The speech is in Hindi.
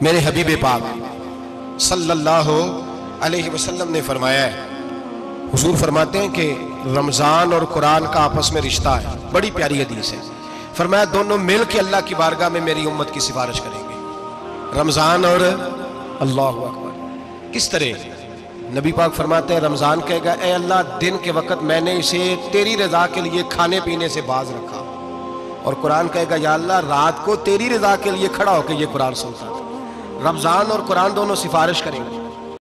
मेरे हबीब पाक सल्लल्लाहु अलैहि वसल्लम ने फरमाया है, हुजूर फरमाते हैं कि रमज़ान और कुरान का आपस में रिश्ता है। बड़ी प्यारी हदीस है। फरमाया दोनों मिल के अल्लाह की बारगाह में मेरी उम्मत की सिफारिश करेंगे, रमज़ान और अल्लाहु अकबर। किस तरह? नबी पाक फरमाते हैं रमज़ान कहेगा, ए अल्लाह, दिन के वक़्त मैंने इसे तेरी रज़ा के लिए खाने पीने से बाज रखा। और कुरान कहेगा, या अल्लाह, रात को तेरी रज़ा के लिए खड़ा होकर ये कुरान सुनता था। रमज़ान और कुरान दोनों सिफारिश करेंगे।